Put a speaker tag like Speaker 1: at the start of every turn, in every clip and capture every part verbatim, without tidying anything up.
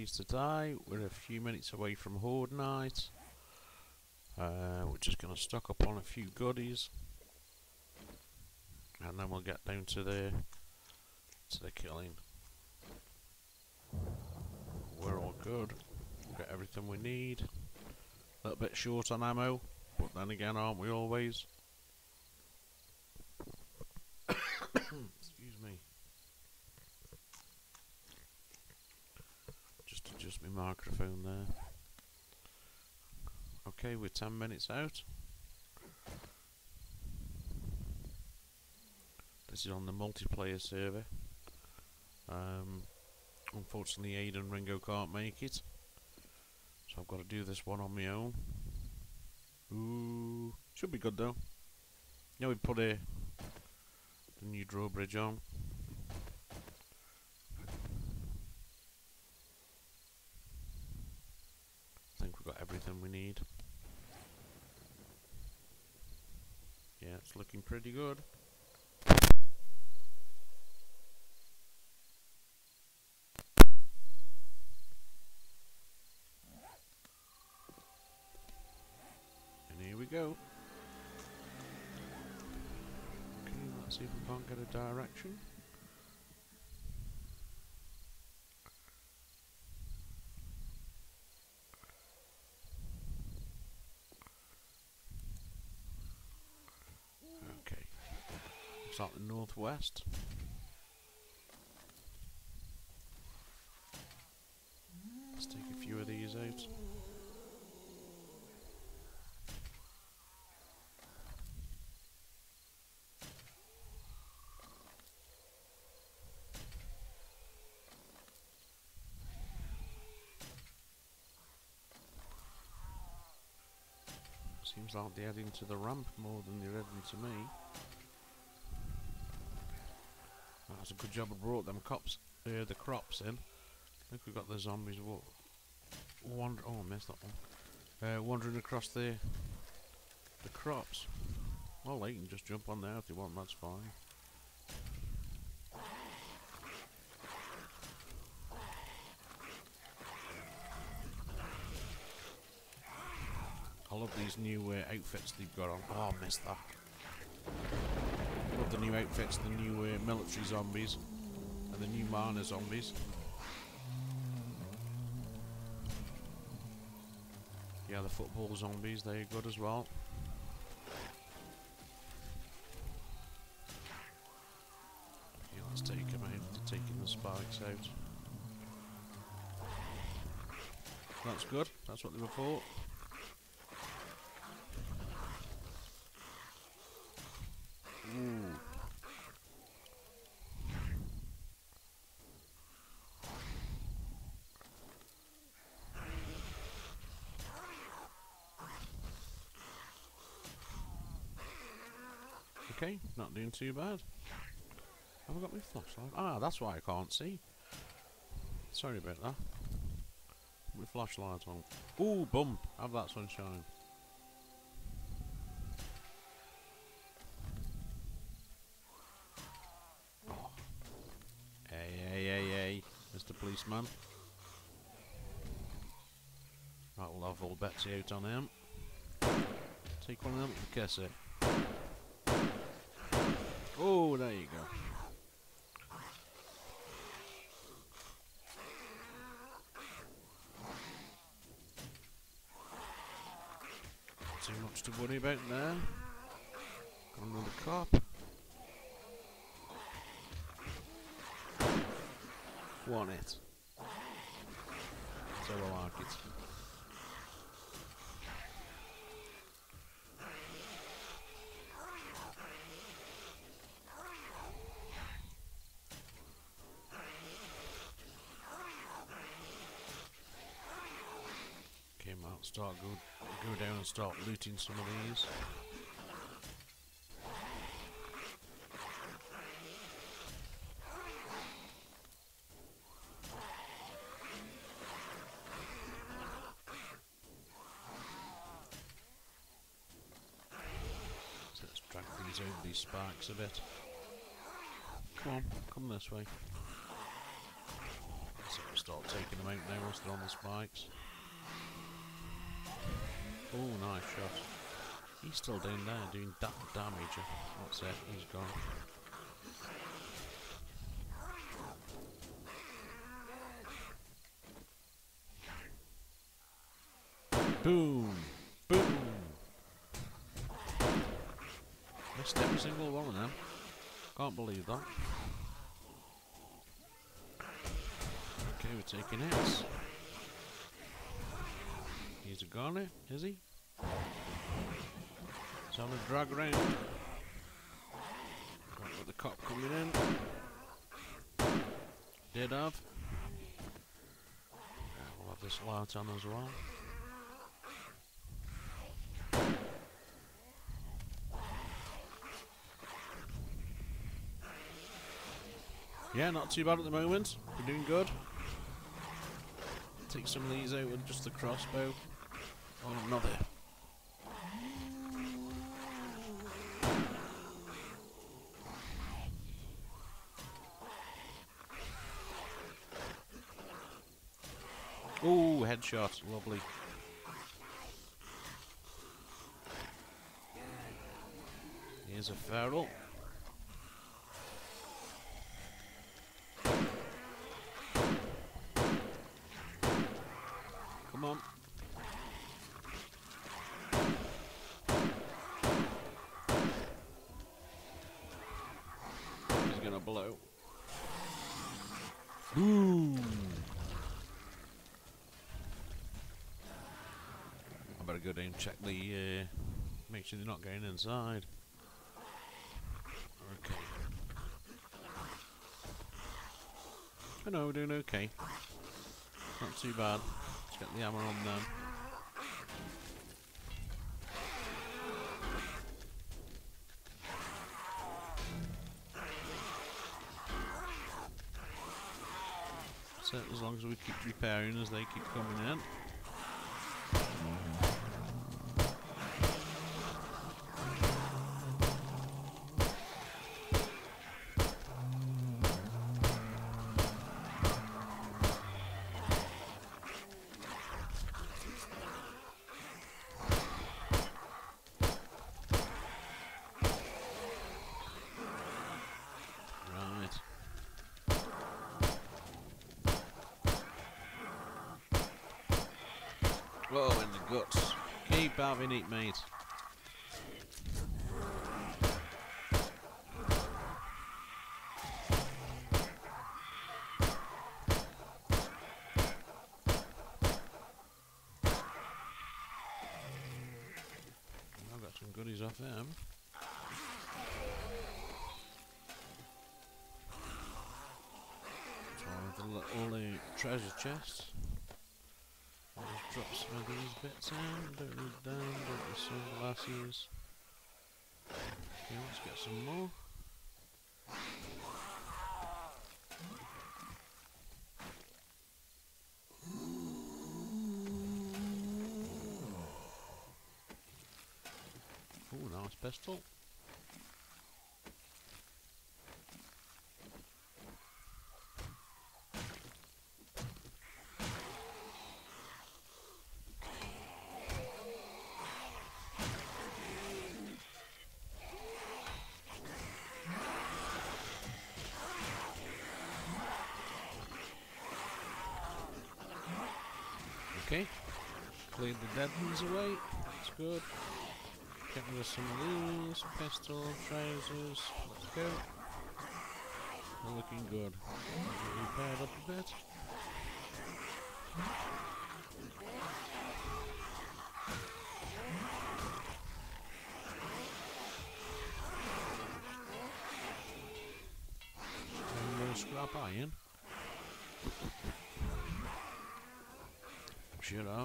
Speaker 1: pleased to die. We're a few minutes away from Horde Night. Uh, we're just going to stock up on a few goodies, and then we'll get down to the to the killing. We're all good. We've got everything we need. A little bit short on ammo, but then again, aren't we always? Excuse me. Just adjust my microphone there. Okay, we're ten minutes out. This is on the multiplayer server. Um, unfortunately, Aiden and Ringo can't make it, so I've got to do this one on my own. Ooh, should be good though. Yeah, we put a the new drawbridge on. I think we've got everything we need. Yeah, it's looking pretty good. And here we go. Okay, let's see if we can't get a direction. Okay, looks like the northwest. Let's take a few of these out. Seems like they're heading to the ramp more than they're heading to me. That's a good job I brought them cops, uh, the crops in. I think we've got the zombies wa wander. Oh, I missed that one. Uh, wandering across the the crops. Well, they can just jump on there if they want. That's fine. I love these new uh, outfits they've got on. Oh, I missed that. Love the new outfits, the new uh, military zombies, and the new miner zombies. Yeah, the football zombies, they're good as well. Yeah, let's take them out, they're taking the spikes out. That's good, that's what they were for. Ooh. Okay, not doing too bad. Have I got my flashlight? Ah, that's why I can't see. Sorry about that. My flashlight on. Ooh, bump! Have that sunshine. Oh. Hey, hey, hey, hey, Mister Policeman. Right, we'll have all bets out on him. Take one of them and kiss it. Oh, there you go. Too much to worry about there. Got another cop. Want it. So I like it. Okay, I'll start go go down and start looting some of these. So let's drag these over these spikes a bit. Come on, come this way. So start taking them out now once they're on the spikes. Oh, nice shot. He's still down there doing that damage. That's it, he's gone. Boom! Boom! Missed every single one of them. Can't believe that. Okay, we're taking hits. He's a goner, is he? He's on a drag round. Got with the cop coming in. Did have. Yeah, we'll have this light on as well. Yeah, not too bad at the moment. We're doing good. Take some of these out with just the crossbow. Oh, another. Ooh, headshot. Lovely. Here's a feral. Come on. He's gonna blow. Boom! I better go down and check the, uh, make sure they're not going inside. Okay. I know, we're doing okay. Not too bad. Let's get the hammer on them. So as long as we keep repairing as they keep coming in. Whoa, in the guts. Keep having it, mate. I've got some goodies off them. Try the little uh, treasure chests. I'll just drop some of these bits in. Don't need them, don't need sunglasses. Okay, let's get some more. Oh, nice pistol. Okay, cleared the dead ones away, that's good. Get rid of some of these, pistol, trousers, let's go. They're looking good. Repaired up a bit. And more scrap iron. Should have.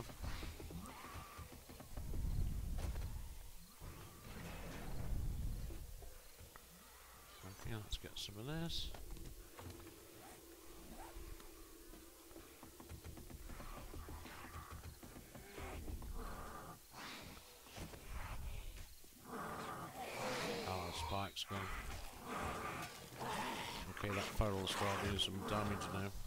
Speaker 1: Okay, let's get some of this. Oh, the spike's gone. Okay, that feral's starting to do some damage now.